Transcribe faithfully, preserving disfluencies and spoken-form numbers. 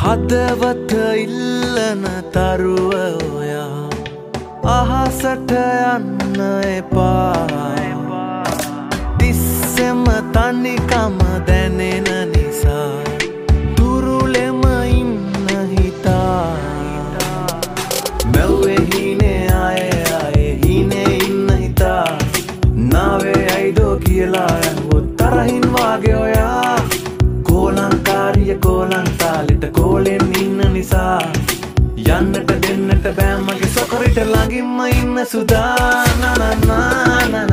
හදවත ඉල්ලන තරුව ඔයා අහසට යන්න එපා තිස්සෙම තනිකම දැනෙන නිසා දුරුලෙම ඉන්න හිතා මැව්වේ හීනේ ආයේ ආයේ හීනේ ඉන්න හිතා නාවේ ඇයිදෝ කියලා ඇහුවොත් තරහින් වාගේ ඔයා කෝලංකාරිය කෝලංකාලිට කෝලෙන් ඉන්න නිසා යන්නට දෙන්නට බෑ මගේ සොකරිට ළඟින්ම ඉන්න සුදා නා නා නා